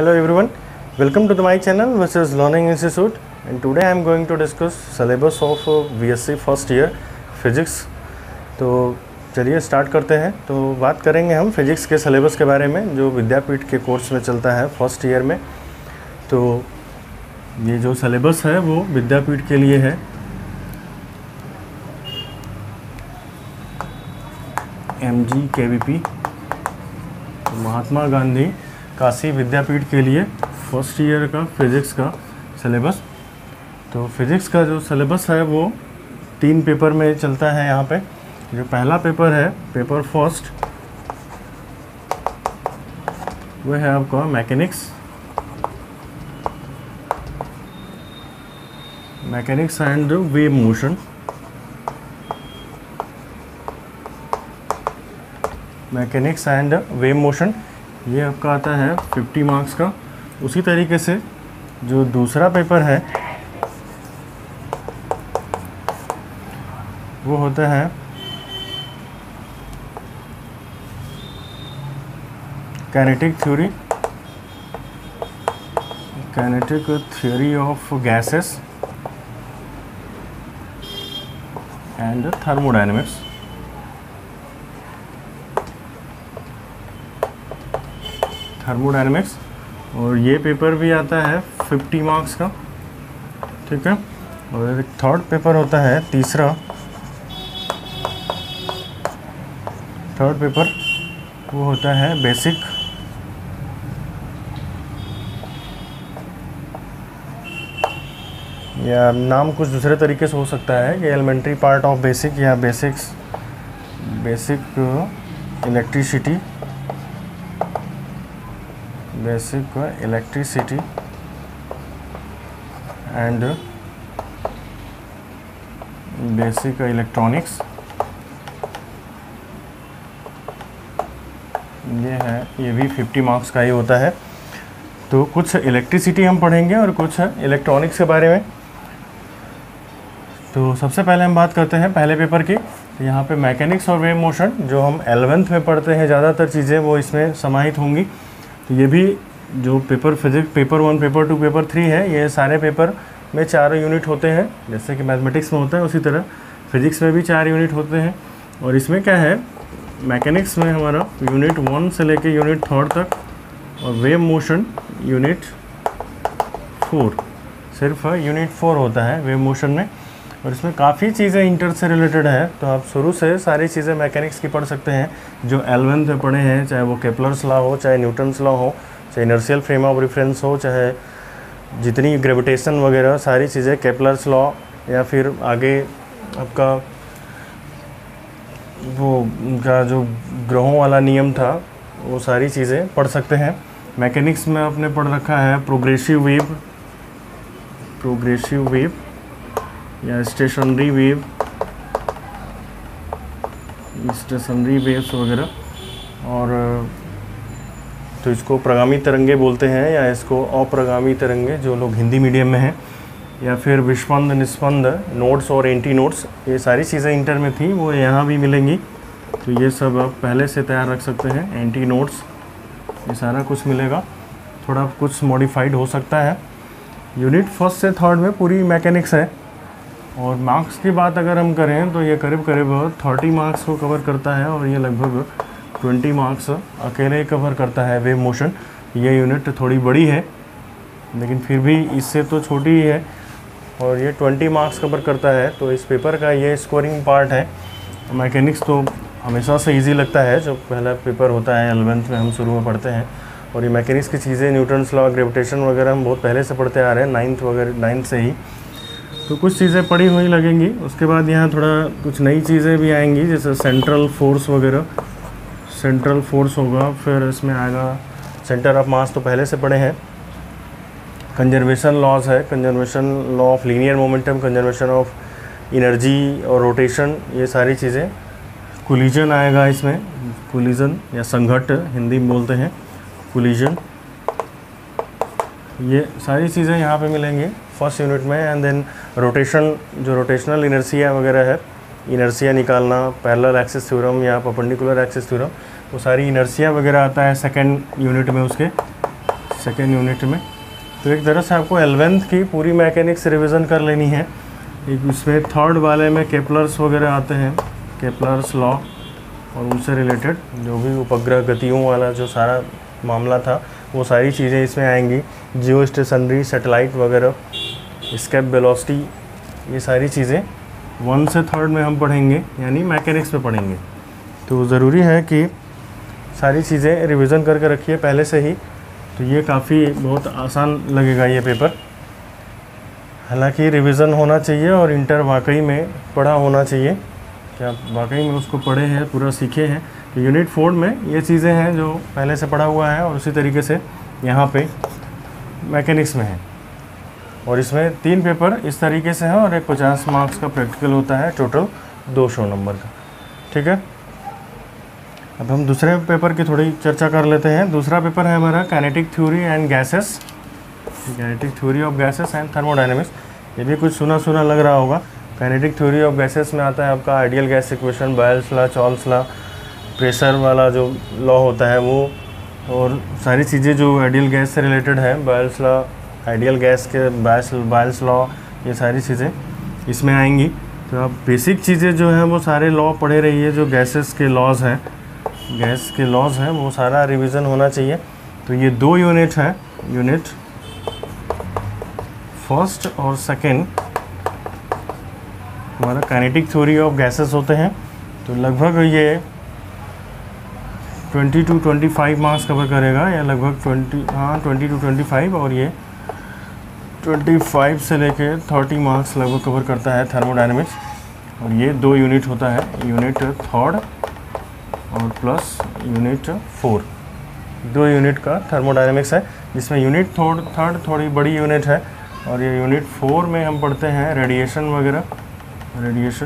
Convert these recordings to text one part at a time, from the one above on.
Hello everyone, welcome to my channel which is Learning Institute, and today I am going to discuss syllabus of BSc first year physics। तो चलिए start करते हैं। तो बात करेंगे हम फिज़िक्स के सिलेबस के बारे में जो विद्यापीठ के कोर्स में चलता है फर्स्ट ईयर में। तो ये जो सिलेबस है वो विद्यापीठ के लिए है। MGKVP महात्मा गांधी काशी विद्यापीठ के लिए फर्स्ट ईयर का फिज़िक्स का सिलेबस। तो फिज़िक्स का जो सिलेबस है वो 3 पेपर में चलता है। यहाँ पे जो पहला पेपर है, पेपर फर्स्ट, वो है आपका mechanics and wave motion. Mechanics and wave motion ये आपका आता है 50 मार्क्स का। उसी तरीके से जो दूसरा पेपर है वो होता है kinetic theory of gases and thermodynamics. और ये पेपर भी आता है 50 मार्क्स का, ठीक है। और एक थर्ड पेपर होता है थर्ड पेपर वो होता है बेसिक या नाम कुछ दूसरे तरीके से हो सकता है कि एलिमेंट्री पार्ट ऑफ बेसिक या basic electricity and basic electronics. ये भी 50 मार्क्स का ही होता है। तो कुछ इलेक्ट्रिसिटी हम पढ़ेंगे और कुछ इलेक्ट्रॉनिक्स के बारे में। तो सबसे पहले हम बात करते हैं पहले पेपर की। तो यहाँ पे मैकेनिक्स और वेव मोशन जो हम 11th में पढ़ते हैं, ज़्यादातर चीज़ें वो इसमें समाहित होंगी। तो ये भी जो paper physics paper 1, paper 2, paper 3 है, ये सारे पेपर में 4 यूनिट होते हैं। जैसे कि मैथमेटिक्स में होता है उसी तरह फिजिक्स में भी 4 यूनिट होते हैं। और इसमें क्या है, मैकेनिक्स में हमारा यूनिट 1 से लेके यूनिट 3 तक, और वेव मोशन यूनिट 4, सिर्फ यूनिट 4 होता है वेव मोशन में। और इसमें काफ़ी चीज़ें इंटर से रिलेटेड है। तो आप शुरू से सारी चीज़ें मैकेनिक्स की पढ़ सकते हैं जो 11th में पढ़े हैं, चाहे वो केपलर्स लॉ हो, चाहे न्यूटन्स लॉ हो, चाहे इनर्शियल फ्रेम ऑफ रेफरेंस हो, चाहे जितनी ग्रेविटेशन वगैरह सारी चीज़ें, केपलर्स लॉ, या फिर आगे आपका वो उनका जो ग्रहों वाला नियम था, वो सारी चीज़ें पढ़ सकते हैं। मैकेनिक्स में आपने पढ़ रखा है प्रोग्रेसिव वेव या स्टेशनरी वेव्स वगैरह। और तो इसको प्रगामी तरंगे बोलते हैं या इसको अप्रगामी तरंगे, जो लोग हिंदी मीडियम में हैं, या फिर विस्पंद, निस्पंद, नोड्स और एंटी नोड्स, ये सारी चीज़ें इंटर में थी, वो यहाँ भी मिलेंगी। तो ये सब आप पहले से तैयार रख सकते हैं। एंटी नोड्स, ये सारा कुछ मिलेगा, थोड़ा कुछ मॉडिफाइड हो सकता है। यूनिट 1 से 3 में पूरी मैकेनिक्स है। और मार्क्स की बात अगर हम करें तो ये करीब 30 मार्क्स को कवर करता है, और ये लगभग 20 मार्क्स अकेले कवर करता है वेव मोशन। ये यूनिट थोड़ी बड़ी है लेकिन फिर भी इससे तो छोटी ही है, और ये 20 मार्क्स कवर करता है। तो इस पेपर का ये स्कोरिंग पार्ट है। मैकेनिक्स तो हमेशा से इजी लगता है, जो पहला पेपर होता है 11th में हम शुरू में पढ़ते हैं। और ये मैकेनिक्स की चीज़ें, न्यूटन्स लॉ, ग्रेविटेशन वगैरह हम बहुत पहले से पढ़ते आ रहे हैं, 9th से ही। तो कुछ चीज़ें पढ़ी हुई लगेंगी। उसके बाद यहाँ थोड़ा कुछ नई चीज़ें भी आएंगी, जैसे सेंट्रल फोर्स वगैरह। सेंट्रल फोर्स होगा, फिर इसमें आएगा सेंटर ऑफ मास, तो पहले से पढ़े हैं। कंजर्वेशन लॉज है, conservation law of linear momentum, conservation of energy और रोटेशन, ये सारी चीज़ें। कोलिजन आएगा इसमें, कोलिजन या संघट्ट हिंदी में बोलते हैं, कोलिजन। ये सारी चीज़ें यहाँ पे मिलेंगी फर्स्ट यूनिट में। एंड देन रोटेशन, जो रोटेशनल इनर्शिया वगैरह है, इनर्शिया निकालना, पैरेलल एक्सिस थ्योरम या परपेंडिकुलर एक्सिस थ्योरम, वो सारी इनर्शिया वगैरह आता है सेकंड यूनिट में। उसके सेकेंड यूनिट में। तो एक तरह से आपको 11th की पूरी मैकेनिक्स रिवीजन कर लेनी है। एक इसमें थर्ड वाले में केपलर्स वगैरह आते हैं, केपलर्स लॉ और उनसे रिलेटेड जो भी उपग्रह गतियों वाला जो सारा मामला था वो सारी चीज़ें इसमें आएंगी। जियो स्टेशनरी, सैटेलाइट वगैरह, एस्केप वेलोसिटी, ये सारी चीज़ें 1 से 3rd में हम पढ़ेंगे, यानी मैकेनिक्स में पढ़ेंगे। तो ज़रूरी है कि सारी चीज़ें रिवीजन करके रखिए पहले से ही। तो ये काफ़ी बहुत आसान लगेगा ये पेपर। हालांकि रिवीजन होना चाहिए और इंटर वाकई में पढ़ा होना चाहिए कि आप वाकई में उसको पढ़े हैं, पूरा सीखे हैं। तो यूनिट 4 में ये चीज़ें हैं जो पहले से पढ़ा हुआ है और उसी तरीके से यहाँ पे मैकेनिक्स में है। और इसमें 3 पेपर इस तरीके से हैं और एक 50 मार्क्स का प्रैक्टिकल होता है, टोटल 200 नंबर का। ठीक है, अब हम दूसरे पेपर की थोड़ी चर्चा कर लेते हैं। दूसरा पेपर है हमारा kinetic theory and gases, kinetic theory of gases and thermodynamics. ये भी कुछ सुना सुना लग रहा होगा। काइनेटिक थ्योरी ऑफ गैसेस में आता है आपका ideal gas equation, Boyle's law, Charles law, pressure वाला जो लॉ होता है वो, और सारी चीज़ें जो आइडियल गैस से रिलेटेड है, बॉयल्स लॉ, आइडियल गैस के बॉयल्स लॉ, ये सारी चीज़ें इसमें आएंगी। तो आप बेसिक चीज़ें जो हैं वो सारे लॉ पढ़े रहिए, जो गैसेस के लॉज हैं, गैस के लॉज हैं, वो सारा रिवीजन होना चाहिए। तो ये 2 यूनिट हैं, यूनिट 1st और 2nd हमारा काइनेटिक थ्योरी ऑफ गैसेस होते हैं। तो लगभग ये 20 to 25 मार्क्स कवर करेगा, या लगभग 20 to 25, और ये 25 से लेके 30 मार्क्स लगभग कवर करता है थर्मोडायनेमिक्स। और ये 2 यूनिट होता है, यूनिट 3rd और प्लस यूनिट 4, 2 यूनिट का थर्मोडायनेमिक्स है, जिसमें यूनिट 3rd थोड़ी बड़ी यूनिट है। और ये यूनिट 4 में हम पढ़ते हैं रेडिएशन वगैरह, रेडिएशन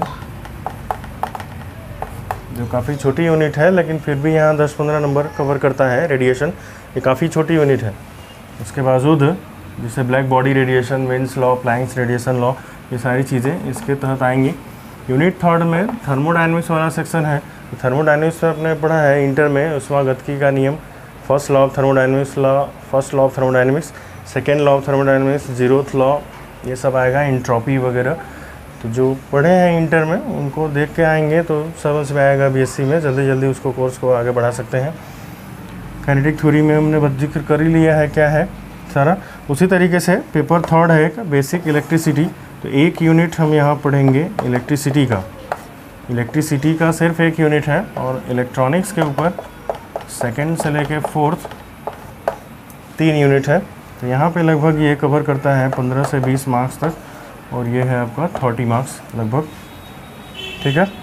जो काफ़ी छोटी यूनिट है, लेकिन फिर भी यहाँ 10-15 नंबर कवर करता है रेडिएशन। ये काफ़ी छोटी यूनिट है, उसके बावजूद जैसे black body radiation, Wien's law, Planck's radiation law, ये सारी चीज़ें इसके तहत आएंगी। यूनिट 3rd में थर्मोडायनेमिक्स वाला सेक्शन है। थर्मोडायनेमिक्स में आपने पढ़ा है इंटर में उष्मागतिकी का नियम, first law of thermodynamics, first law of thermodynamics, second law of thermodynamics, 0th law, ये सब आएगा, एंट्रोपी वगैरह। तो जो पढ़े हैं इंटर में उनको देख के आएंगे तो समझ में आएगा बीएससी में, जल्दी जल्दी उसको कोर्स को आगे बढ़ा सकते हैं। काइनेटिक थ्योरी में हमने जिक्र कर ही लिया है क्या है सारा। उसी तरीके से पेपर 3rd है एक बेसिक इलेक्ट्रिसिटी। तो 1 यूनिट हम यहाँ पढ़ेंगे इलेक्ट्रिसिटी का, इलेक्ट्रिसिटी का सिर्फ 1 यूनिट है। और इलेक्ट्रॉनिक्स के ऊपर 2nd से लेके 4th 3 यूनिट है। तो यहाँ पे लगभग ये कवर करता है 15 से 20 मार्क्स तक, और ये है आपका 30 मार्क्स लगभग। ठीक है,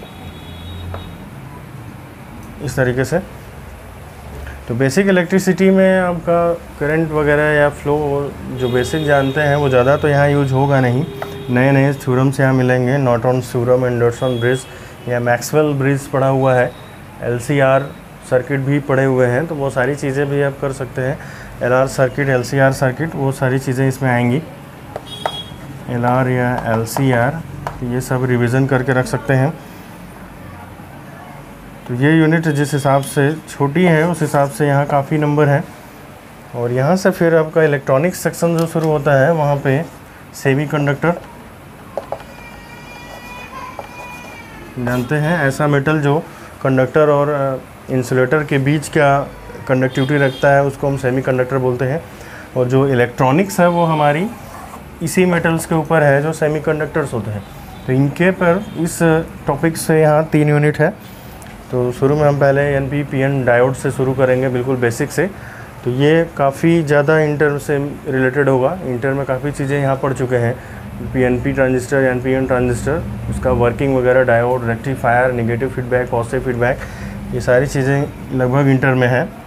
इस तरीके से। तो बेसिक इलेक्ट्रिसिटी में आपका करंट वगैरह या फ्लो जो बेसिक जानते हैं वो ज़्यादा तो यहाँ यूज होगा नहीं। नए नए थ्योरम्स यहाँ मिलेंगे, नॉर्टन्स थ्योरम, एंडरसन ब्रिज या मैक्सवेल ब्रिज पढ़ा हुआ है, LCR सर्किट भी पढ़े हुए हैं। तो वो सारी चीज़ें भी आप कर सकते हैं, LR सर्किट, LCR सर्किट, वो सारी चीज़ें इसमें आएंगी। LR या LCR, ये सब रिवीजन करके रख सकते हैं। तो ये यूनिट जिस हिसाब से छोटी है उस हिसाब से यहाँ काफ़ी नंबर है। और यहाँ से फिर आपका इलेक्ट्रॉनिक्स सेक्शन जो शुरू होता है, वहाँ पे सेमीकंडक्टर, जानते हैं ऐसा मेटल जो कंडक्टर और इंसुलेटर के बीच का कंडक्टिविटी रखता है, उसको हम सेमीकंडक्टर बोलते हैं। और जो इलेक्ट्रॉनिक्स है वो हमारी इसी मेटल्स के ऊपर है जो सेमीकंडक्टर्स होते हैं। तो इनके पर इस टॉपिक से यहाँ 3 यूनिट है। तो शुरू में हम पहले NP-PN डायोड से शुरू करेंगे, बिल्कुल बेसिक से। तो ये काफ़ी ज़्यादा इंटर से रिलेटेड होगा, इंटर में काफ़ी चीज़ें यहाँ पढ़ चुके हैं। PNP ट्रांजिस्टर, NPN ट्रांजिस्टर, उसका वर्किंग वगैरह, diode, rectifier, negative feedback, positive feedback, ये सारी चीज़ें लगभग इंटर में है।